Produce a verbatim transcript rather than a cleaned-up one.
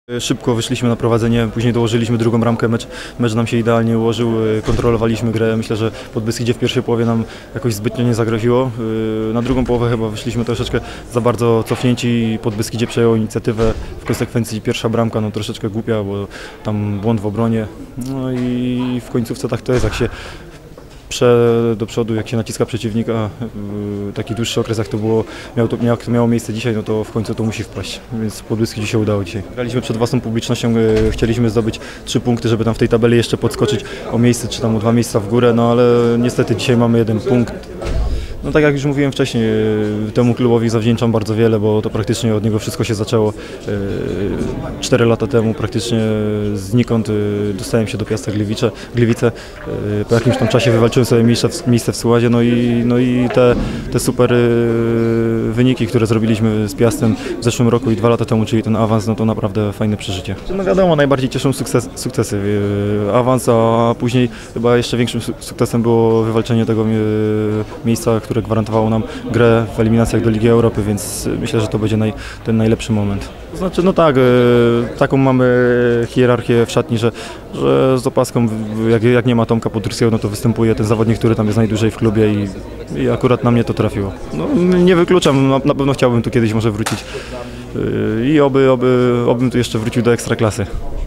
Szybko wyszliśmy na prowadzenie, później dołożyliśmy drugą bramkę, mecz, mecz nam się idealnie ułożył, kontrolowaliśmy grę. Myślę, że Podbeskidzie w pierwszej połowie nam jakoś zbytnio nie zagroziło. Na drugą połowę chyba wyszliśmy troszeczkę za bardzo cofnięci i Podbeskidzie przejęło inicjatywę. W konsekwencji pierwsza bramka no, troszeczkę głupia, bo tam błąd w obronie. No i w końcówce tak to jest, jak się do przodu, jak się naciska przeciwnika, taki dłuższy okres jak to było, miało to, jak to miało miejsce dzisiaj, no to w końcu to musi wpaść, więc Podbeskidzie się udało dzisiaj. Graliśmy przed własną publicznością, chcieliśmy zdobyć trzy punkty, żeby tam w tej tabeli jeszcze podskoczyć o miejsce, czy tam o dwa miejsca w górę, no ale niestety dzisiaj mamy jeden punkt. No tak jak już mówiłem wcześniej, temu klubowi zawdzięczam bardzo wiele, bo to praktycznie od niego wszystko się zaczęło. Cztery lata temu praktycznie znikąd dostałem się do Piasta Gliwice. Gliwice. Po jakimś tam czasie wywalczyłem sobie miejsce w, miejsce w składzie, no i, no i te, te super wyniki, które zrobiliśmy z Piastem w zeszłym roku i dwa lata temu, czyli ten awans, no to naprawdę fajne przeżycie. No wiadomo, najbardziej cieszą sukces, sukcesy. Awans, a później chyba jeszcze większym sukcesem było wywalczenie tego miejsca, które gwarantowało nam grę w eliminacjach do Ligi Europy, więc myślę, że to będzie naj, ten najlepszy moment. To znaczy, no tak, taką mamy hierarchię w szatni, że, że z opaską, jak, jak nie ma Tomka Podgórskiego, no to występuje ten zawodnik, który tam jest najdłużej w klubie i, i akurat na mnie to trafiło. No, nie wykluczam, na, na pewno chciałbym tu kiedyś może wrócić i oby, oby, obym tu jeszcze wrócił do Ekstraklasy.